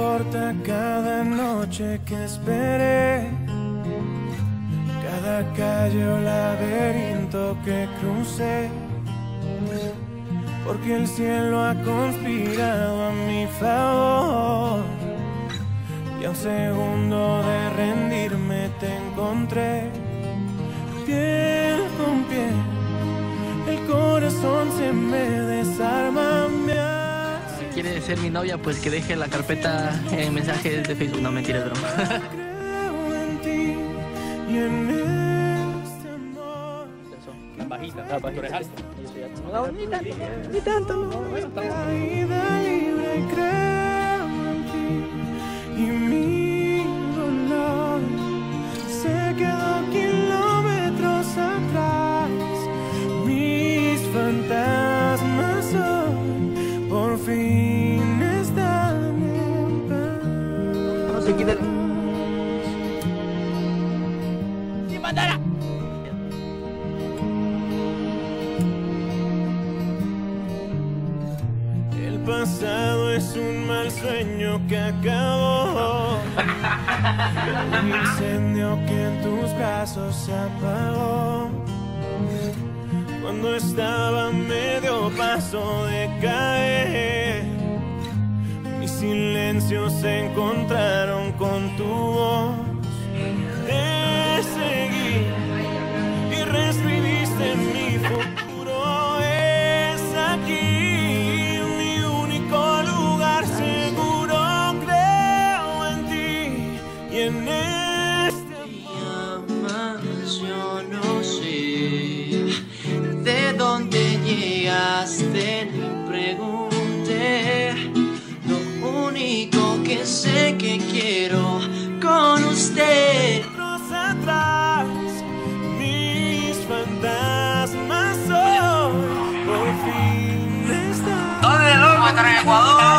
importa cada noche que esperé, cada calle o laberinto que crucé, porque el cielo ha conspirado a mi favor. Y a un segundo de rendirme te encontré, piel con piel, el corazón se me desarma. Si quiere ser mi novia, pues que deje la carpeta en mensajes de Facebook. No, mentira, es broma. Creo en ti y en este amor. La bajita, tú eres alto. No, ni tanto, no. Caída libre, creo en ti y mi dolor se quedó kilómetros atrás. Mis fantasmas hoy por fin están en paz. No se quita. El pasado es un mal sueño que acabó, un incendio que en tus brazos se apagó. Cuando estaba a medio paso de caer, mis silencios se encontraron con tu voz. Te seguí y reescribiste mi futuro. Es aquí mi único lugar seguro. Creo en ti y en este Llamas, yo no sé de dónde llegaste ni pregunté. Lo único que sé que quiero con usted. atrás, mis fantasmas hoy por fin están. ¿Dónde loco? ¿Están en Ecuador?